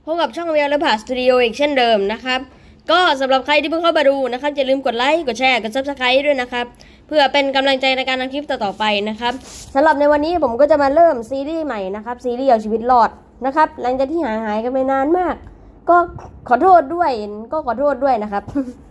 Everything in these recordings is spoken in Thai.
บกับช่องเวียและผ่าสตูดิโออีกเช่นเดิมนะครับก็สำหรับใครที่เพิ่งเข้ามาดูนะครับอย่าลืมกดไลค์กดแชร์กด Subscribe ด้วยนะครับเพื่อเป็นกำลังใจในการทำคลิปต่อไปนะครับสำหรับในวันนี้ผมก็จะมาเริ่มซีรีส์ใหม่นะครับซีรีส์เอาชีวิตรอดนะครับหลังจากที่หายกันไปนานมากก็ขอโทษด้วยนะครับ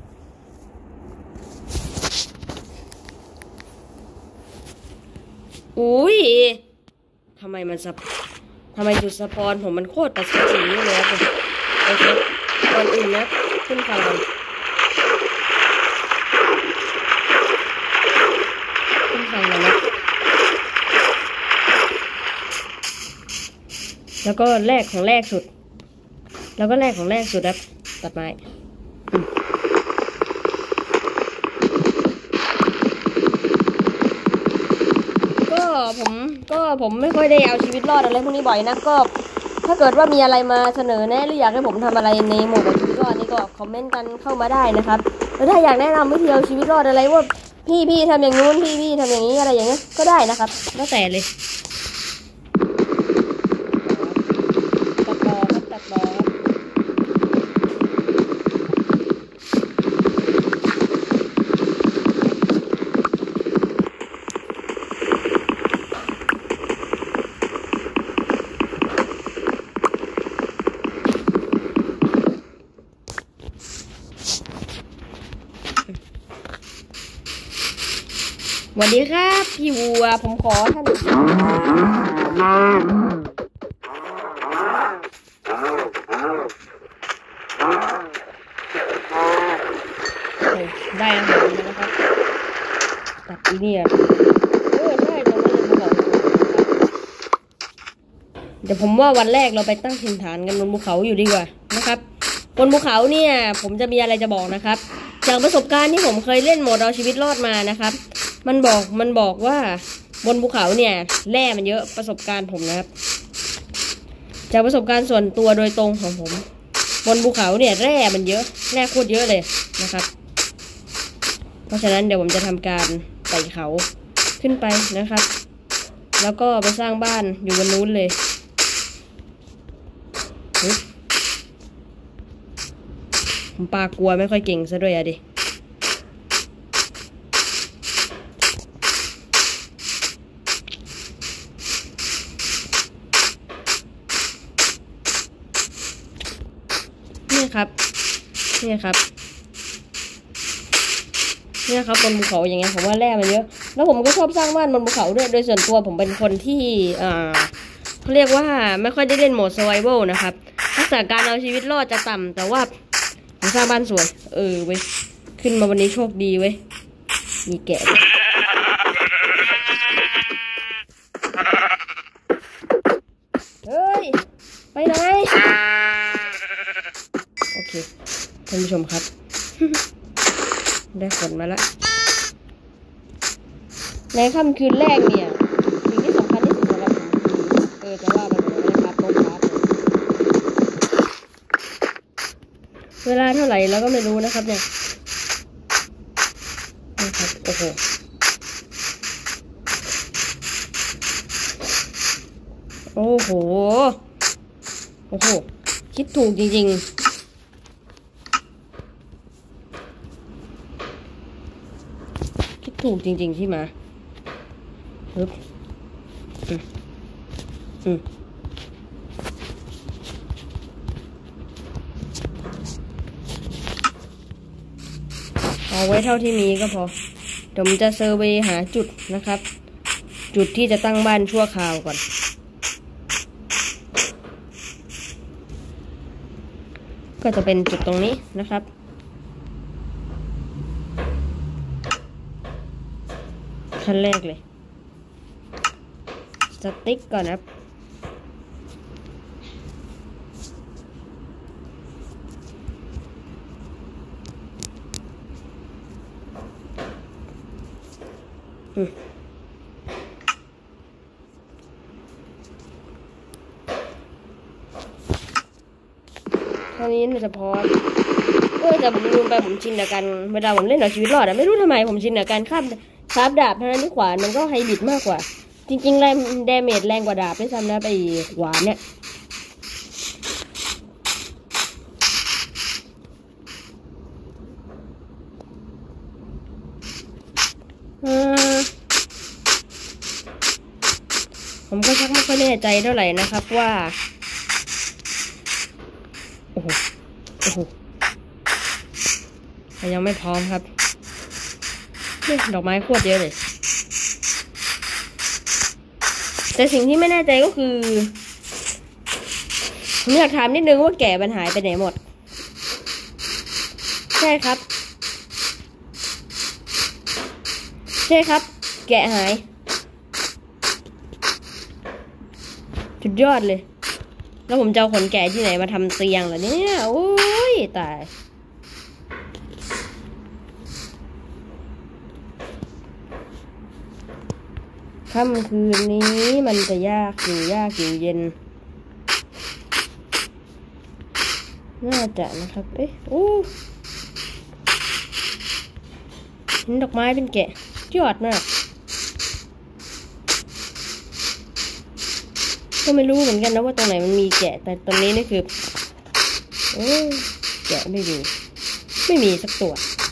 อุ้ยทำไมจุดสปอนผมมันโคตรตัดสินอย่างนี้เลยครับโอเคก่อนอื่นนะขึ้นไฟก่อนนะแล้วก็แรกสุดครับตัดไม้ผมไม่ค่อยได้เอาชีวิตรอดอะไรพวกนี้บ่อยนะก็ถ้าเกิดว่ามีอะไรมาเสนอแนะหรืออยากให้ผมทำอะไรในโหมดเอาชีวิตรอดนี่ก็คอมเมนต์กันเข้ามาได้นะครับแล้วถ้าอยากแนะนำวิธีเอาชีวิตรอดอะไรว่าพี่ทำอย่างนู้นพี่ทำอย่างนี้อะไรอย่างเงี้ยก็ได้นะครับแล้วแต่เลยตัดต่อสวัสดีครับพี่วัวผมขอท่านได้อาหารนะครับตัดอีเนี่ยใช่ตรงนั้นเลยบอกเดี๋ยวผมว่าวันแรกเราไปตั้งถิ่นฐานกันบนภูเขาอยู่ดีกว่านะครับบนภูเขาเนี่ยผมจะมีอะไรจะบอกนะครับจากประสบการณ์ที่ผมเคยเล่นโหมดเอาชีวิตรอดมานะครับมันบอกว่าบนภูเขาเนี่ยแร่มันเยอะประสบการณ์ผมนะครับจากประสบการณ์ส่วนตัวโดยตรงของผมบนภูเขาเนี่ยแร่มันเยอะแร่โคตรเยอะเลยนะครับเพราะฉะนั้นเดี๋ยวผมจะทำการไต่เขาขึ้นไปนะครับแล้วก็ไปสร้างบ้านอยู่บนนู้นเลยผมปลากลัวไม่ค่อยเก่งซะด้วยอะดินี่ครับบนภูเขาอย่างเงี้ยผมว่าแร่มันเยอะแล้วผมก็ชอบสร้างบ้านบนภูเขาด้วยโดยส่วนตัวผมเป็นคนที่เขาเรียกว่าไม่ค่อยได้เล่นโหมด survival นะครับทักษะการเอาชีวิตรอดจะต่ำแต่ว่าผมสร้างบ้านสวยเว้ยขึ้นมาวันนี้โชคดีเว้ยมีแกะเฮ้ยไปไหนโอเคท่านผู้ชมครับได้ผลมาแล้วในค่ำคืนแรกเนี่ยสิ่งที่สำคัญที่สุดสำหรับผมคือจะว่าไปเลยนะครับต้มพัดเวลาเท่าไหร่แล้วก็ไม่รู้นะครับเนี่ยนะครับโอ้โหคิดถูกจริงๆที่มาเอาไว้เท่าที่มีก็พอเดี๋ยวผมจะเซอร์เวย์หาจุดนะครับจุดที่จะตั้งบ้านชั่วคราวก่อนก็จะเป็นจุดตรงนี้นะครับขั้นแรกเลยสติ๊กก่อนนะครับเท่านี้น่าจะพอแต่ผมลืมไปผมชินกับการเวลาผมเล่นเอาชีวิตรอดไม่รู้ทำไมผมชินกับการคาบดาบเท่านั้นที่ขวานมันก็ไฮบริดมากกว่าจริงๆแรงดาเมจแรงกว่าดาบด้วยซ้ำนะไปขวานเนี่ยผมก็ชักไม่ค่อยแน่ใจเท่าไหร่นะครับว่าโอ้โหยังไม่พร้อมครับดอกไม้โคตรเยอะเลยแต่สิ่งที่ไม่แน่ใจก็คือผมอยากถามนิดนึงว่าแกะมันหายไปไหนหมดใช่ครับแกะหายสุดยอดเลยแล้วผมจะเอาขนแกะที่ไหนมาทำเตียงล่ะเนี่ยโอ้ยตายค่ำคืนนี้มันจะยากอยู่เย็นน่าจะนะครับโอ้เห็นดอกไม้เป็นแกะยอดมากก็ไม่รู้เหมือนกันนะว่าตรงไหนมันมีแกะแต่ตรงนี้นี่คือแกะไม่มีสักตัว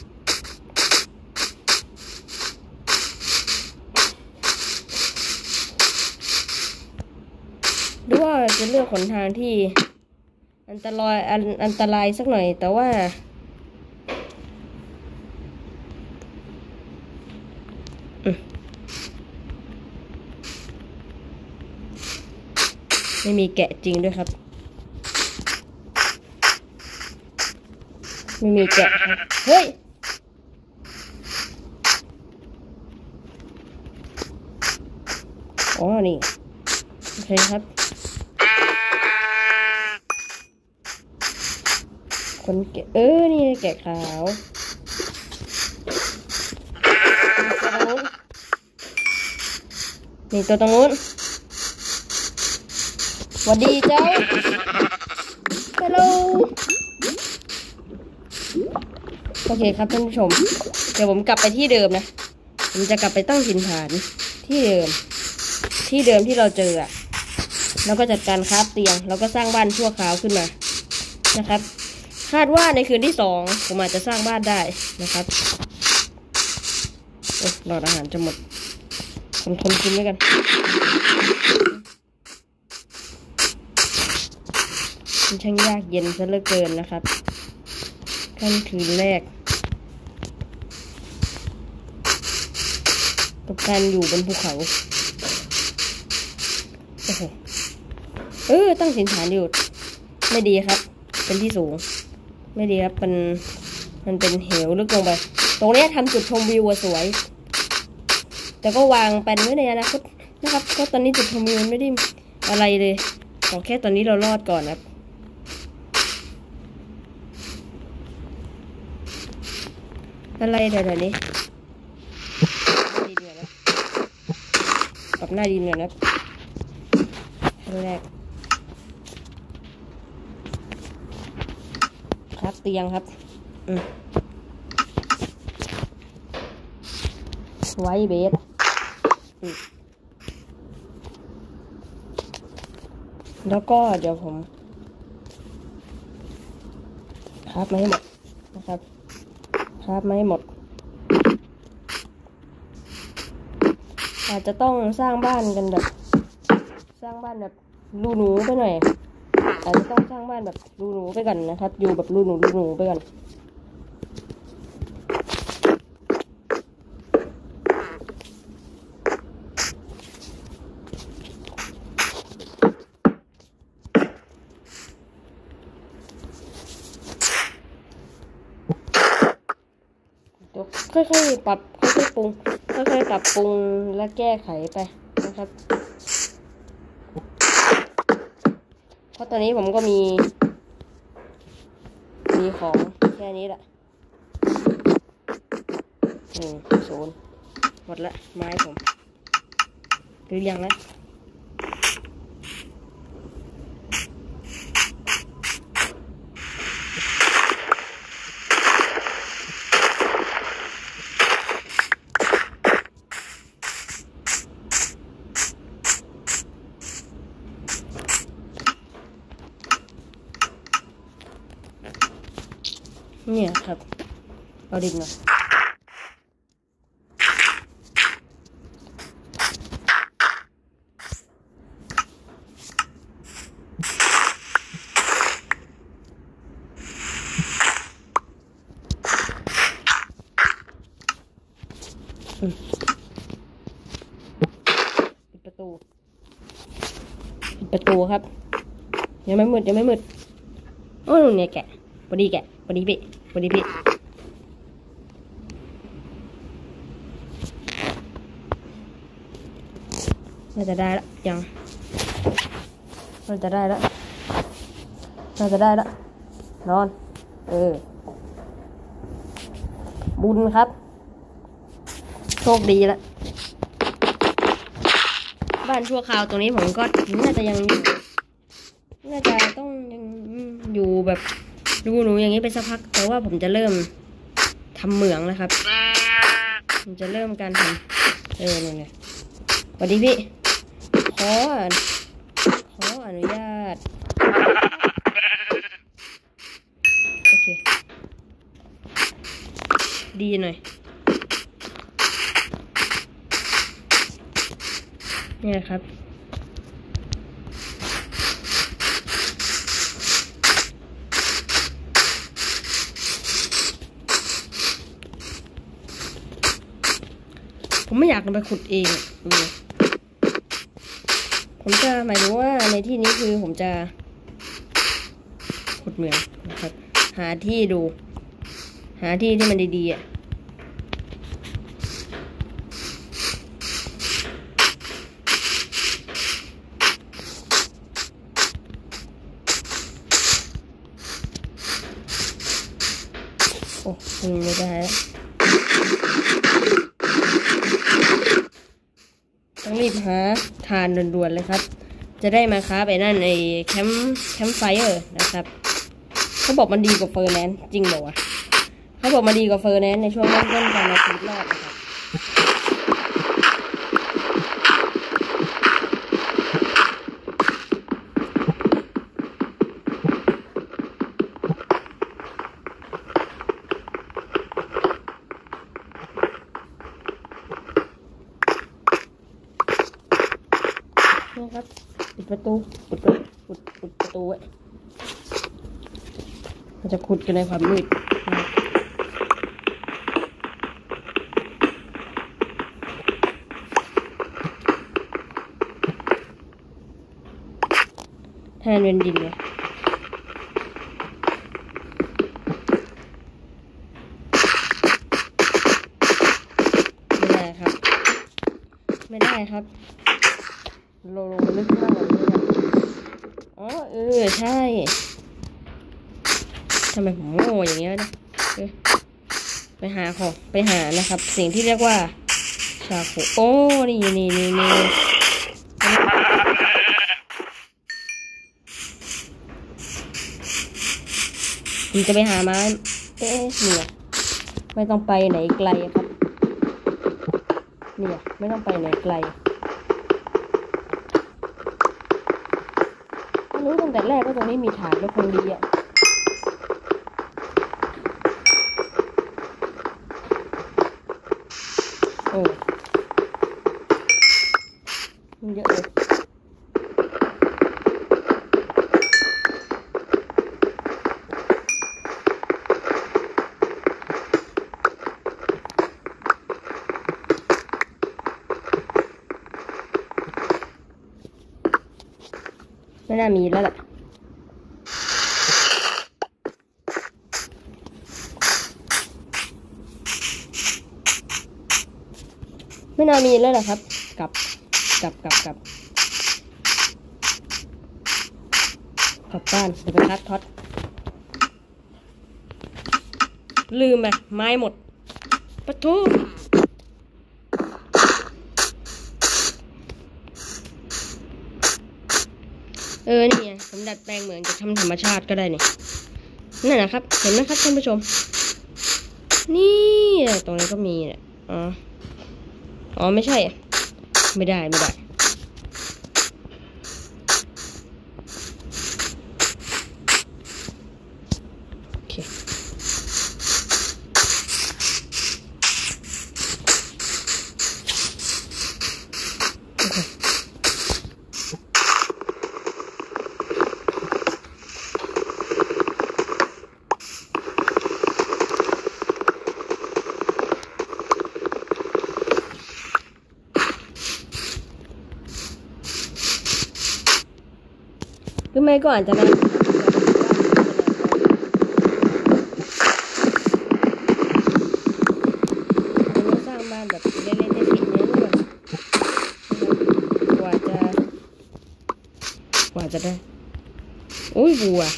หรือว่าจะเลือกหนทางที่อันตรายสักหน่อยแต่ว่าไม่มีแกะจริงด้วยครับไม่มีแกะครับเฮ้ยอ๋อนี่โอเคครับคนแกะนี่แกะขาวนี่ตัวตรงนู้นสวัสดีเจ้าฮัลโหลโอเคครับท่านผู้ชมเดี๋ยวผมกลับไปที่เดิมนะผมจะกลับไปตั้งถิ่นฐานที่เดิมที่เราเจอแล้วก็จัดการคราฟเตียงแล้วก็สร้างบ้านชั่วคราวขึ้นมานะครับคาดว่าในคืนที่2ผมอาจจะสร้างบ้านได้นะครับหลอดอาหารจะหมดทนกินด้วยกันมันช่างยากเย็นซะเหลือเกินนะครับค่ำคืนแรกกับการอยู่บนภูเขาโอ้โหตั้งถิ่นฐานอยู่ไม่ดีครับเป็นที่สูงไม่ดีครับมันเป็นเหวลึกลงไปตรงนี้ทำจุดชมวิวสวยแต่ก็วางแผนไว้ในอนาคตนะครับก็ตอนนี้จุดชมวิวไม่ได้อะไรเลยขอแค่ตอนนี้เรารอดก่อนครับอะไรเดี๋ยวนี้ดีเดือดแล้วปรับหน้าดีเดือดแล้วแรกครับเตียงครับไว้เบสแล้วก็เดี๋ยวผมครับไม่ให้หมดนะครับครับไม่ให้หมดอาจจะต้องสร้างบ้านกันแบบรูหนูไปหน่อยอาจจะต้องสร้างบ้านแบบรูหนูไปก่อนนะครับอยู่แบบรูหนูไปก่อนค่อยๆปรับค่อยๆปรุงค่อยๆปรับปรุงและแก้ไขไปนะครับเพราะตอนนี้ผมก็มีของแค่นี้แหละ0หมดละไม้ผมหรือยังนะเนี่ยครับเอาดินหน่อยปิดประตูครับยังไม่มืดโอ้เนี่ยแกะพอดีพี่น่าจะได้ละยังน่าจะได้ละนอนบุญครับโชคดีละบ้านชั่วคราวตรงนี้ผมก็น่าจะยังอยู่น่าจะต้องยังอยู่แบบดูหนูอย่างนี้ไปสักพักแต่ว่าผมจะเริ่มทำเหมืองแล้วครับผมจะเริ่มการทำเนี่ยสวัสดีพี่ขออนุญาตโอเคดีหน่อยเนี่ยครับผมไม่อยากไปขุดเองผมจะหมายถึงว่าในที่นี้คือผมจะขุดเหมืองนะครับหาที่ที่มันดีๆโอ้ไม่ได้ต้องรีบหาทานด่วนๆเลยครับจะได้มาค้าไปนั่นไอ้แคมป์ไฟเออร์นะครับเขาบอกมันดีกว่าเฟอร์แนนซ์จริงบอกว่าเขาบอกมาดีกว่าเฟอร์แนนซ์ในช่วงเริ่มต้นการเอาชีวิตรอดนะครับนะครับปิดประตูไว้มันจะขุดกันในความมืดแทนเป็นดินเลยไม่ได้ครับลงมาลึกมากเลยอ๋อใช่ทำไมผมโง่อย่างเงี้ยนะไปหานะครับสิ่งที่เรียกว่าชาโคโอ้นี่ผมจะไปหาไม้เนี่ยไม่ต้องไปไหนไกลครับเนี่ยไม่ต้องไปไหนไกลรู้ตั้งแต่แรกว่าตรงนี้มีฐานแล้วคงดีอ่ะมันเยอะเลยไม่น่ามีแล้วแหละไม่น่ามีแล้วแหละครับกลับบ้านจะไปคัดท็อตลืมไปไม้หมดปะทุนี่ไงผมดัดแปลงเหมือนจะทำธรรมชาติก็ได้นี่นั่นนะครับเห็นไหมครับท่านผู้ชมนี่ตรงนี้ก็มีเนี่ยอ๋อไม่ใช่ไม่ได้โอเคก็อาจจะนานสร้างบ้านแบบเล่นๆได้ทีนี้ด้วยกว่าจะได้อุ้ยบัว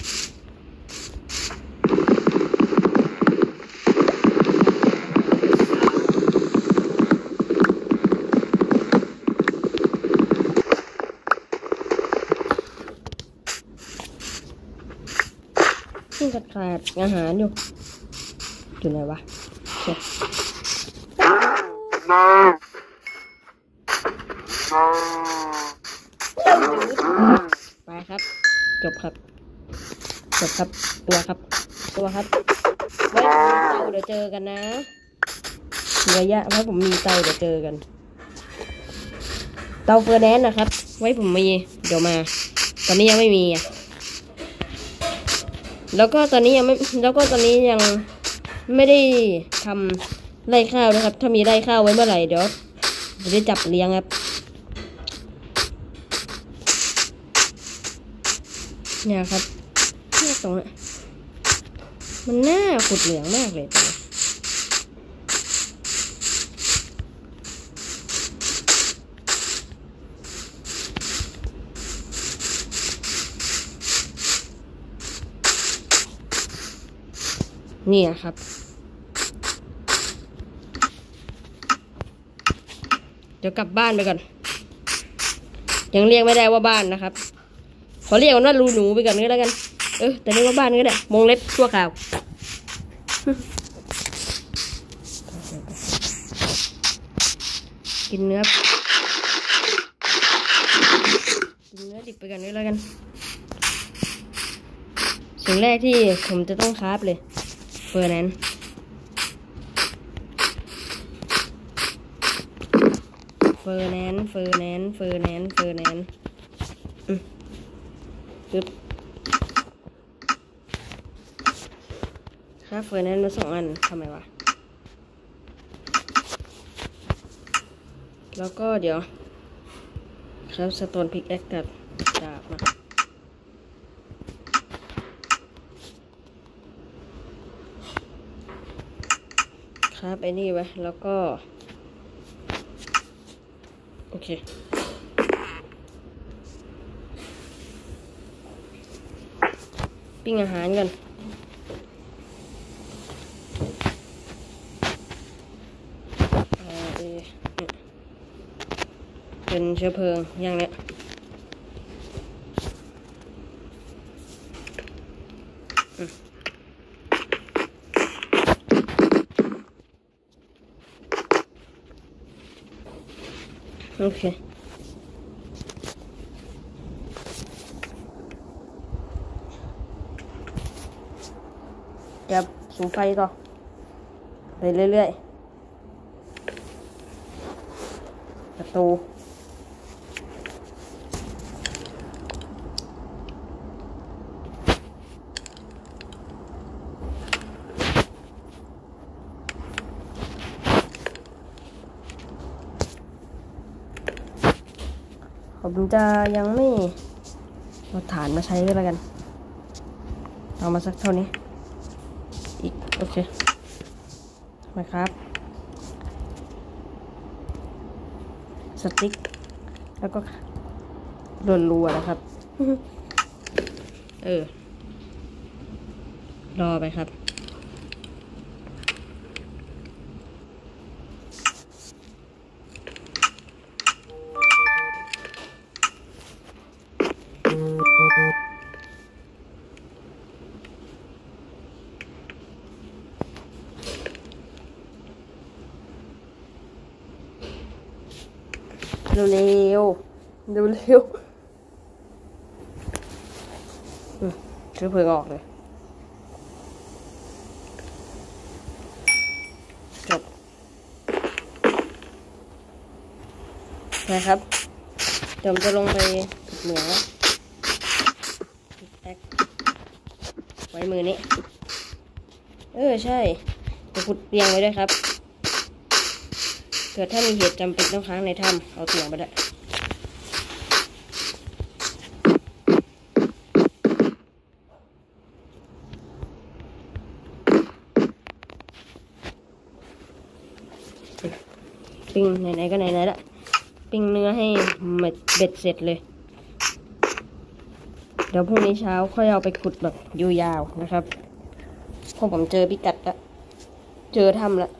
ที่ขาดอาหารอยู่ไหนวะไปครับจบครับตัวครับไว้ผมมีเตาเดี๋ยวเจอกันนะระยะไว้ผมมีเตาเดี๋ยวเจอกันเตาเฟอร์แนนซ์นะครับไว้ผมมีเดี๋ยวมาตอนนี้ยังไม่มีแล้วก็ตอนนี้ยังไม่ได้ทำไร่ข้าวนะครับถ้ามีไร่ข้าวไว้เมื่อไหร่เดี๋ยวจะได้จับเลี้ยงครับเนี่ยครับเนี่ยตรงนี้มันน่าขุดเหลืองมากเลยตัวนี่ครับเดี๋ยวกลับบ้านไปก่อนยังเรียกไม่ได้ว่าบ้านนะครับขอเรียกว่ารูหนูไปก่อนก็แล้วกันแต่เรียกว่าบ้านก็ได้มงเล็บชั่วคราวกินเนื้อดิบไปก่อนก็แล้วกันสิ่งแรกที่ผมจะต้องคราฟเลยเฟอร์แนนซ์ปึ๊บครับเฟอร์แนนซ์มา2 อันทำไมวะแล้วก็เดี๋ยวครับสโตนพิกแอคกับดาบมาครับไอ้นี่ไว้แล้วก็โอเคปิ้งอาหารกันเป็นเชื้อเพลิงอย่างเนี้ยโอเคเดี๋ยวสูงไฟต่อไปเรื่อยๆประตูผมจะยังไม่เอาฐานมาใช้ก็แล้วกันเอามาสักเท่านี้อีกโอเคมาครับสติ๊กแล้วก็รัวๆนะครับรอไปครับเร็วเชื้อเพลิงออกเลยจบนะครับเดี๋ยวผมจะลงไปเหนือแอคไว้มือนี้ใช่จะขุดเตียงไว้ด้วยครับเกิดถ้ามีเหตุจำเป็นต้องค้างในถ้ำเอาเตียงไปได้ปิ้งไหนๆก็ไหนๆละปิ้งเนื้อให้เบ็ดเสร็จเลยเดี๋ยวพรุ่งนี้เช้าค่อยเอาไปขุดแบบยาวๆนะครับพอผมเจอพิกัดละเจอถ้ำละ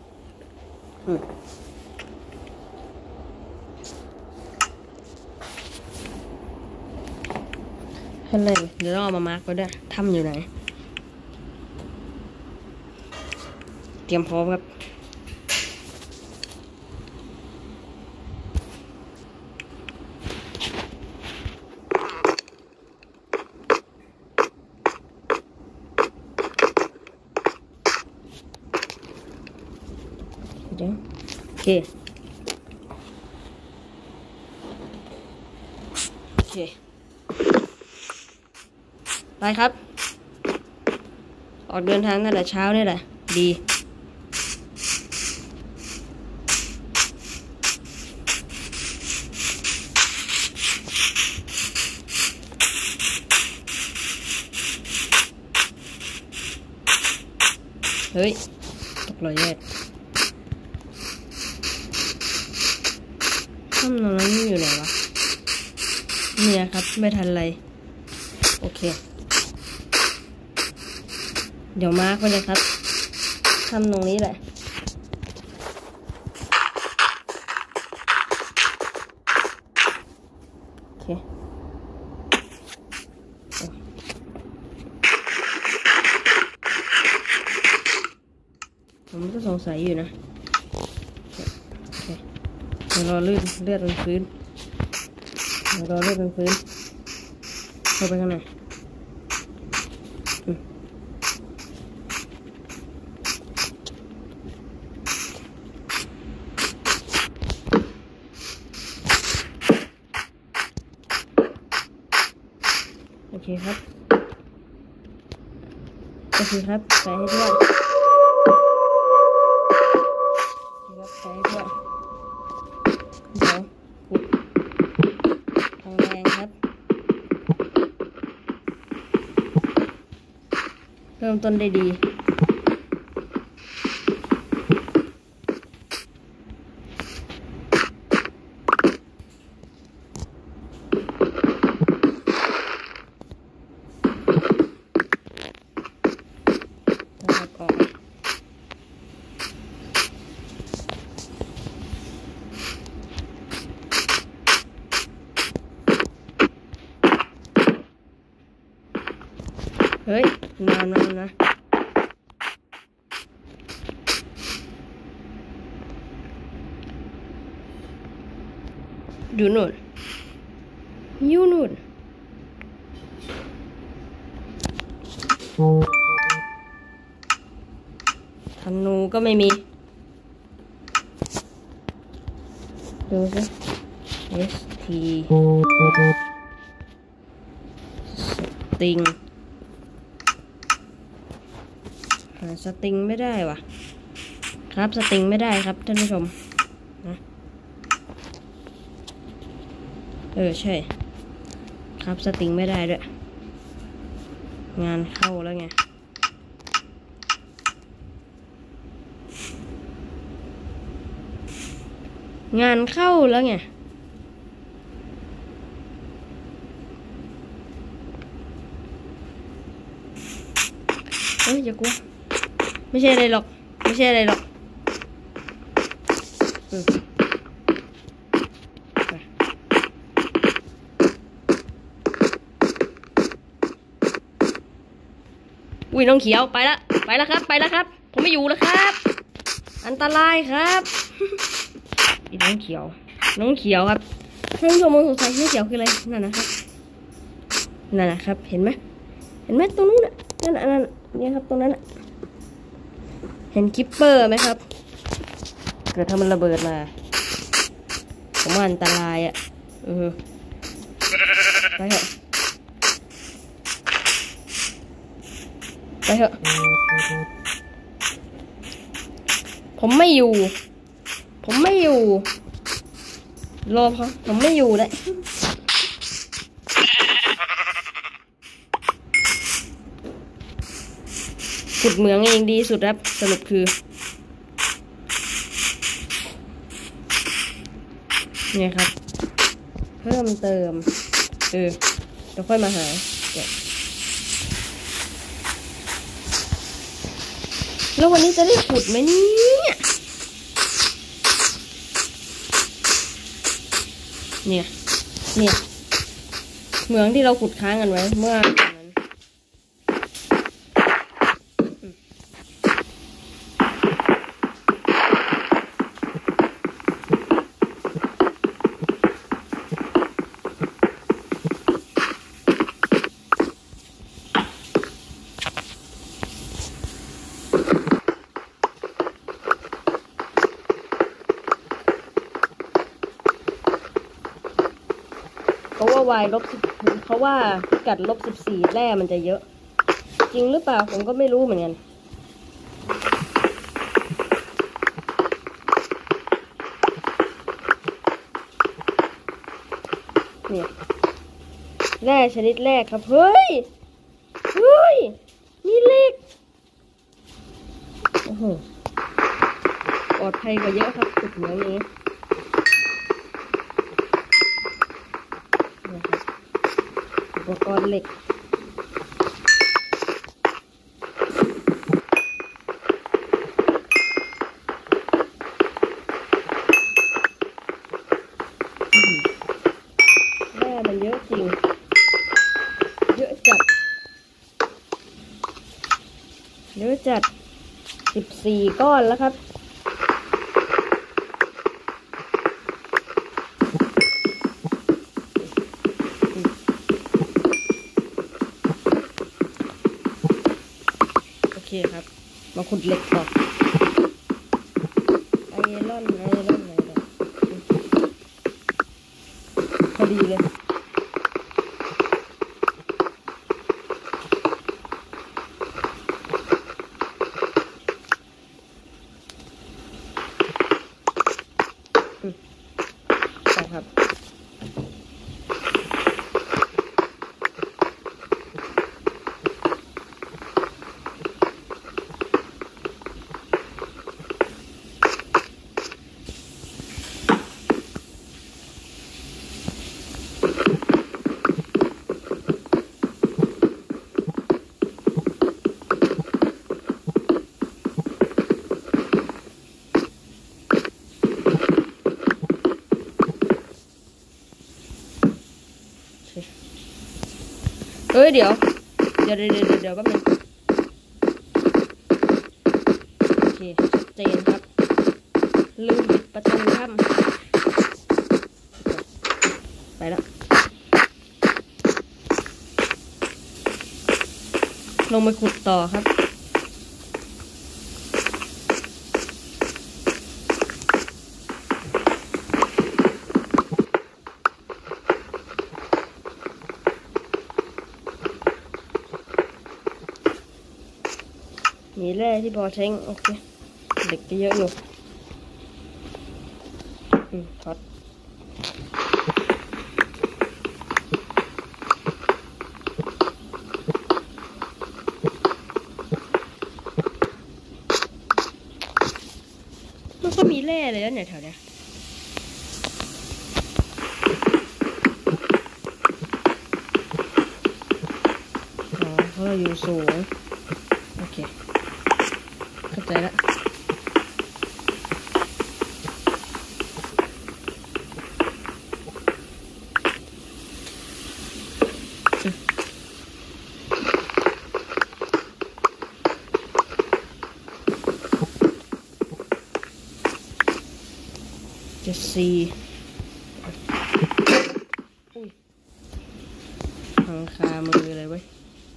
ขั้นเลยเดี๋ยวเราเอามามาร์กไว้ด้วยถ้ำอยู่ไหนเตรียมพร้อมครับโอเคไปครับออกเดินทางตั้งแต่เช้านี่แหละดีเฮ้ยตกรอยแยกถ้ำตรงนั้นอยู่ไหนวะเนี่ยครับไม่ทันไรโอเคเดี๋ยวมาร์กไว้เลยครับทำตรงนี้แหละโอเคผมก็สงสัยอยู่นะโอเคเดี๋ยวรอเลือดเป็นพื้นเข้าไปข้างในโอเคครับใส่ให้ทั่วใส่ให้ทั่วเดี๋ยวขุดทางแรงครับเริ่มต้นได้ดีเฮ้ยนานนะอยู่นู่นธนูก็ไม่มีดูสิ ST สติงหาสติงไม่ได้ว่ะครับสติงไม่ได้ครับท่านผู้ชมนะใช่ครับสติงไม่ได้ด้วยงานเข้าแล้วไงงานเข้าแล้วไงอย่ากลัวไม่ใช่อะไรหรอกอุ้ยน้องเขียวไปแล้วครับผมไม่อยู่แล้วครับอันตรายครับน้องเขียวครับท่านผู้ชมสงสัยน้องเขียวคืออะไรนั่นนะครับเห็นไหมตรงนู้นน่ะนั่นเนี่ยครับตรงนั้นน่ะเห็นคิปเปอร์ไหมครับเกิดถ้ามันระเบิดมาผมว่าอันตรายไปเถอะผมไม่อยู่รอผมไม่อยู่เลยขุดเหมืองเองดีสุดครับสรุปคือเนี่ยครับเพิ่มเติมเดี๋ยวค่อยมาหาแล้ววันนี้จะได้ขุดไหมเนี่ยเหมืองที่เราขุดค้างกันไว้เมื่อเขาว่าวายเขาว่าพิกัด-14แร่มันจะเยอะจริงหรือเปล่าผมก็ไม่รู้เหมือนกันเนี่ยแร่ชนิดแรกครับเฮ้ยมีเหล็กโอ้โหปลอดภัยกว่าเยอะครับจุดเหมืองนี้อุปกรณ์เหล็กแร่มันเยอะจริงเยอะจัด14ก้อนแล้วครับโอเคครับมาขุดเหล็กต่อไอรอนไหนพอดีเลยใช่ครับเดี๋ยวแป๊บนึงโอเคเจนครับลืมปิดประตูถ้ำไปแล้วลงไปขุดต่อครับมีแร่ที่พอใช้โอเคเด็กก็เยอะอยู่ท็อตมันก็มีแร่เลยแล้วเนี่ยแถวเนี้ยเพราะเราอยู่สูงโอเคเข้าใจแล้ว74พังคามือเลยเว้ย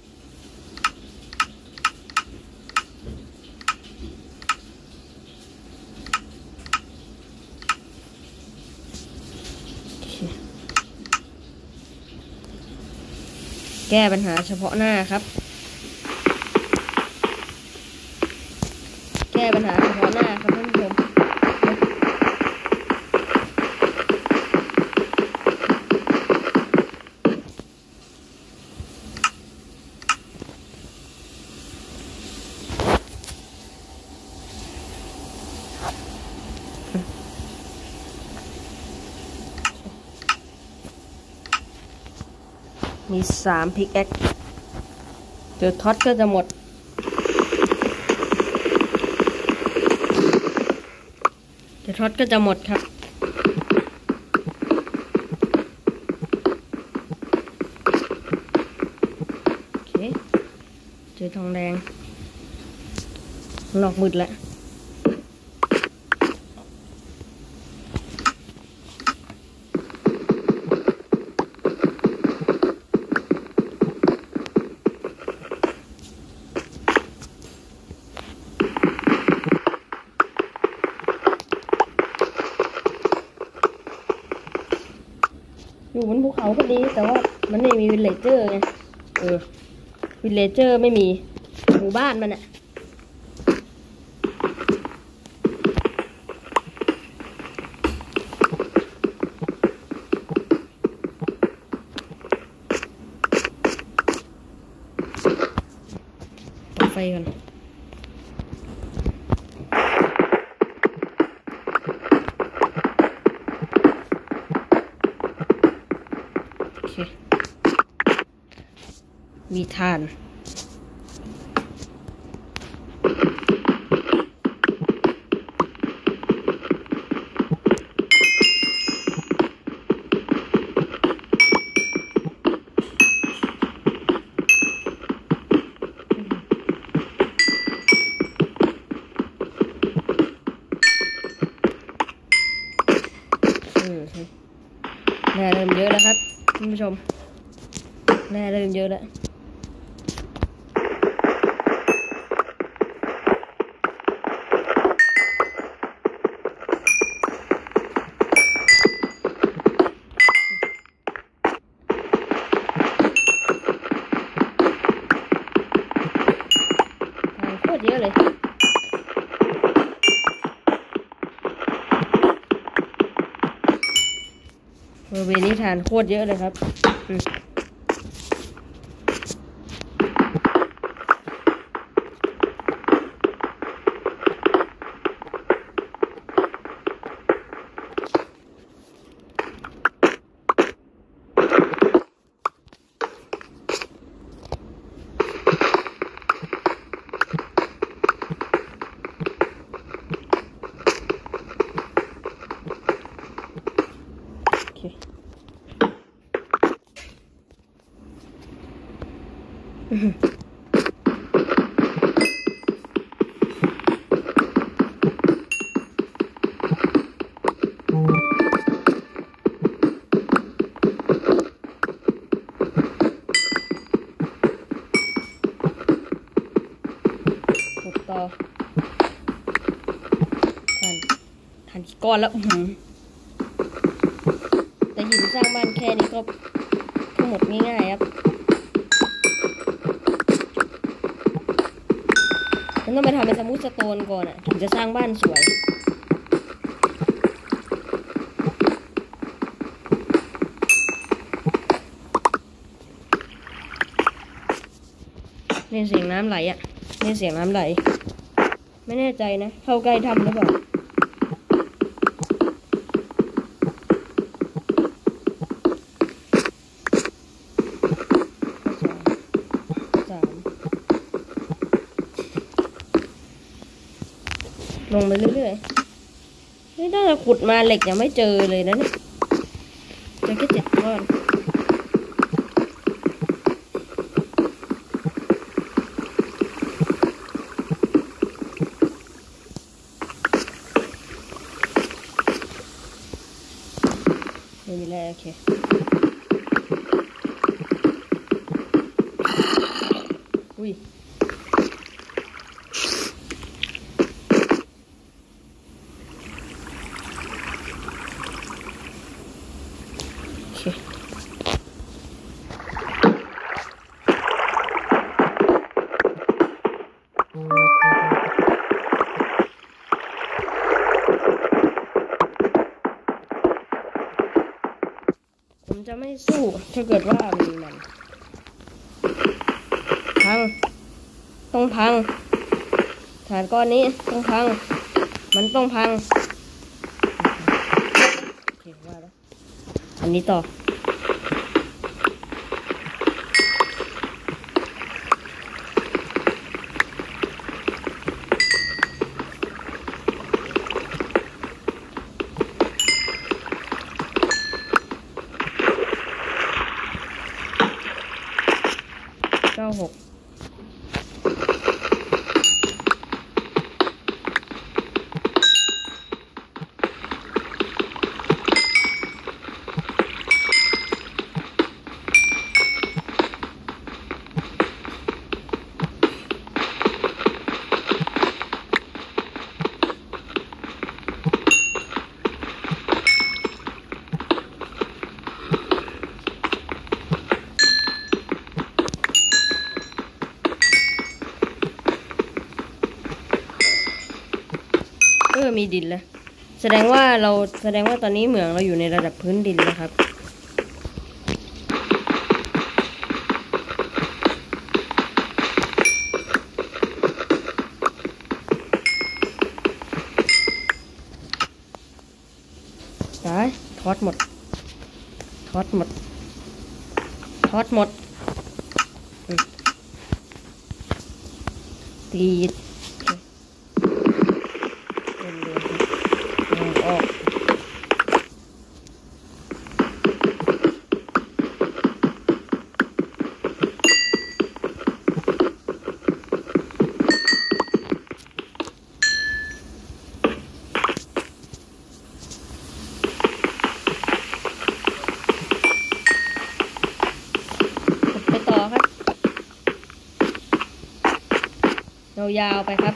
แก้ปัญหาเฉพาะหน้าครับแก้ปัญหาเฉพาะหน้าครับท่านผู้ชมมี3พิกแอคเจอท็อตก็จะหมดครับโอเคเจอทองแดงหลอกมืดแล้วอยู่บนภูเขาก็ดีแต่ว่ามันไม่มีวิลเลจเจอร์ไงวิลเลจเจอร์ไม่มีหมู่บ้านมันอะปิดไฟก่อนมีถ่านแร่เริ่มเยอะแล้วครับท่านผู้ชมแร่เริ่มเยอะแล้วโคตรเยอะเลยบริเวณนี้ทานโคตรเยอะเลยครับต่อทานกี่ก้อนแล้วแต่หินสร้างบ้านแค่นี้ก็หมดง่ายๆครับมันต้องไปทำเป็นสมูทสโตนก่อนถึงจะสร้างบ้านสวยเนี่ยเสียงน้ำไหลเนี่ยเสียงน้ำไหลไม่แน่ใจนะเข้าใกล้ถ้ำหรือเปล่าลงไปเรื่อยๆนี่ถ้าจะขุดมาเหล็กยังไม่เจอเลยนะเนี่ยเจอแค่7 ก้อนไม่มีแล้วโอเคอุ้ยผมจะไม่สู้ถ้าเกิดว่ามันพังต้องพังฐานก้อนนี้ต้องพังมันต้องพังโอเคว่าแล้วอันนี้ต่อ 6มีดินแล้วแสดงว่าตอนนี้เหมืองเราอยู่ในระดับพื้นดินนะครับได้ทอดหมดตีดออกไปต่อครับยาวๆไปครับ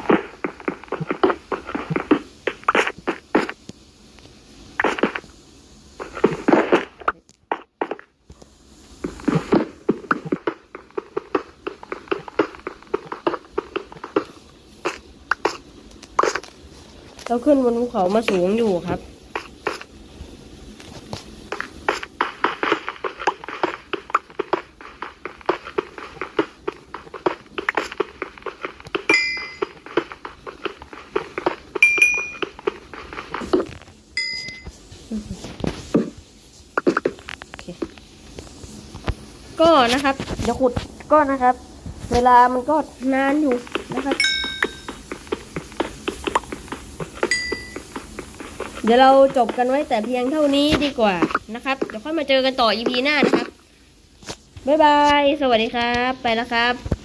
เราขึ้นบนภูเขามาสูงอยู่ครับก็นะครับจะขุดก็นะครับเวลามันก็นานอยู่นะครับเดี๋ยวเราจบกันไว้แต่เพียงเท่านี้ดีกว่านะครับเดี๋ยวค่อยมาเจอกันต่อ EP หน้านะครับบ๊ายบายสวัสดีครับไปแล้วครับ